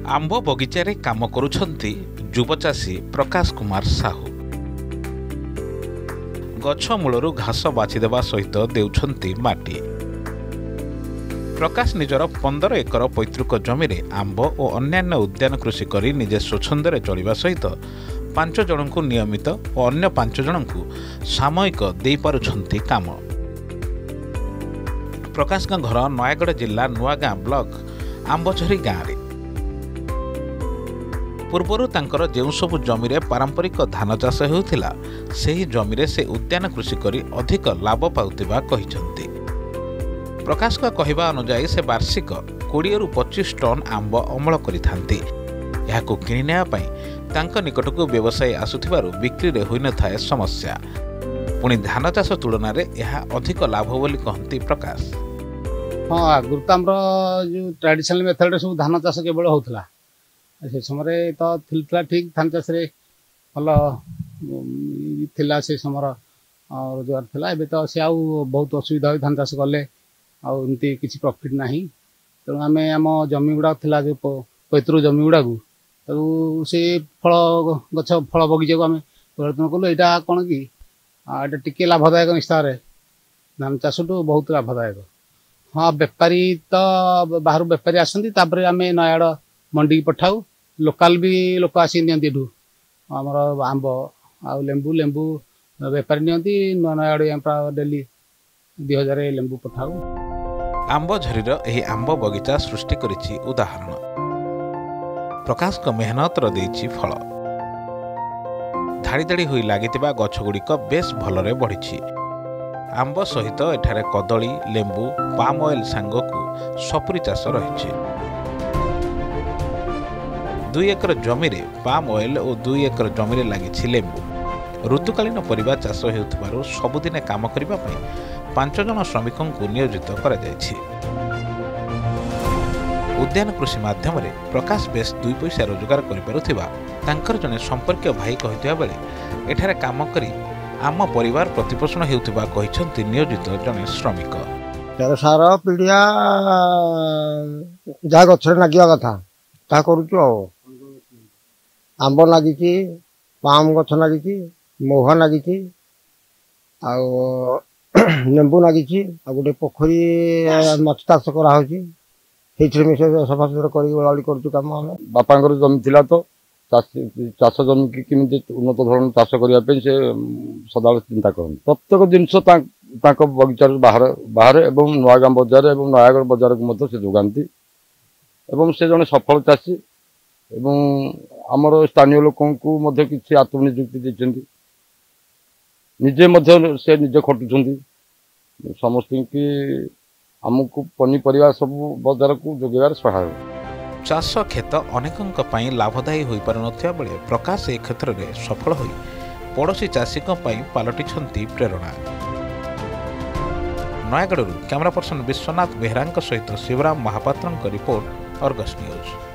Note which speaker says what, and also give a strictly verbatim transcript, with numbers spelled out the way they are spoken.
Speaker 1: आंब बगीचारे काम करुछंती युवचाषी प्रकाश कुमार साहू। गछ मूलरू घास बाछिदेवा सहित देउछंती माटी। प्रकाश निजर पंदर एकर पैतृक जमी रे आंब और अन्यान्य उद्यान कृषि करी निजे स्वच्छंदरे चलिबा सहित पांच जनकु नियमित और अन्य पांच जनकु सामयिक देई पारुछंती काम। प्रकाश का घर नयागढ़ जिला नुआगाँ ब्लॉक आंबझरी गाँव रे। पूर्वर तांकर जेउ सबु जमी रे पारंपरिक धान चाष हेउथिला सेही जमी रे से उद्यान कृषि करी अधिक लाभ पाउतिबा कहिसंती। प्रकाश का कहवा अनुसार से वार्षिक बीस रु पच्चीस टन आंब अमल करिथांती। याकु किनि नेबा पई तांक निकटकु व्यवसायी आसुथिबारु बिक्री रे होई न थाए समस्या। पुणी धान चाष तुलन में यह अधिक लाभ बोली कहती प्रकाश।
Speaker 2: हाँ आगुरी तो आम जो ट्रेडिशनल मेथड सब धान चाष केवल होता से समय तो थिलता ठीक धान चाष भल थिला से समय रोजगार थिला। एबे तो से आउ बहुत असुविधा हो धान चाष कले आमती किसी प्रॉफिट ना तेणु आम आम जमी गुड़ा थिला जो पैतृक जमी गुड़ा तो से फल गछ फल बगीचा को आम परिवर्तन कलु। यहाँ कौन कि एटा टिके लाभदायक निश्चय धान चाष टू बहुत लाभदायक। हाँ बेपारी तो बाहर बेपारी आसती आम नयागढ़ मंडी की पठाऊ। लोकाल भी लोक आसी नियंती आमर आंब आ लेंबू लेंबू बेपारी नियंती नयागढ़ डेली दि हजार लेंबू पठाऊ।
Speaker 1: आंबझरीर एही आंब बगीचा सृष्टि करिछि उदाहरण। प्रकाश को मेहनत देइछि फल। धाड़ी धाड़ी होई लागितिबा गछगुड़िक बेस भलरे बढ़िछि। आंब सहित एठारे कदली लेंबू पाम ऑयल सांगकु सपुरी चाष रहिछि। दुई एकर जमी रे पाम ऑयल और दुई एकर जमी रे लागिछि लेंबू। ऋतुकालीन परिबा चाष हेउथिबारु सबुदिने काम करिबा पई पांच जन श्रमिकंकु नियोजित करा जायछि। उद्यान कृषि माध्यम रे प्रकाश बेस दुई पैसा रोजगार करिपारुथिबा तांकर जने संपर्क भाई कहिथिबा बेले एठारे काम करी आम परिवार प्रतिपोषण हेउथिबा कहिसंती नियोजित जने श्रमिक।
Speaker 3: तेर सार पीड़िया जहाँ गछरे नागिया कथा ता करूछु। आंब नागिछि पाम गछ नागिछि मोहा नागिछि आ लेंबू नागिछि आ गोटे पोखरी माछ चाष करा होछि। सेठरे मिसे सफा सुतरा करी बलाली करछु काम।
Speaker 4: बापांकर जमी थिला तो चाष जमी की किमिति उन्नत धरण चाष करिया पे से सदा चिंता करन। प्रत्येक जिनस तांक बगीचार बाहर बाहर एवं नुआगाँ बजार एवं नयागढ़ बजार को मध्य से जोगांती एवं से जने सफल चाषी एवं आमर स्थानीय लोकन को मध्य किछि आत्मनियुक्ति देछन्ती। निजे मध्य से निजे खटुछन्ती समस्त की हमको पनीपरिया सब बजार को जोगार सहायक।
Speaker 1: चाष खेत अनेकंक पई लाभदायी होई पारनथिया बेले प्रकाश ए क्षेत्र में सफल होई पड़ोशी चाषीक पई पालटिछन्ती प्रेरणा। नयागढ़ कैमरा पर्सन विश्वनाथ बेहरा सहित Shivram Mahapatra report Argus news.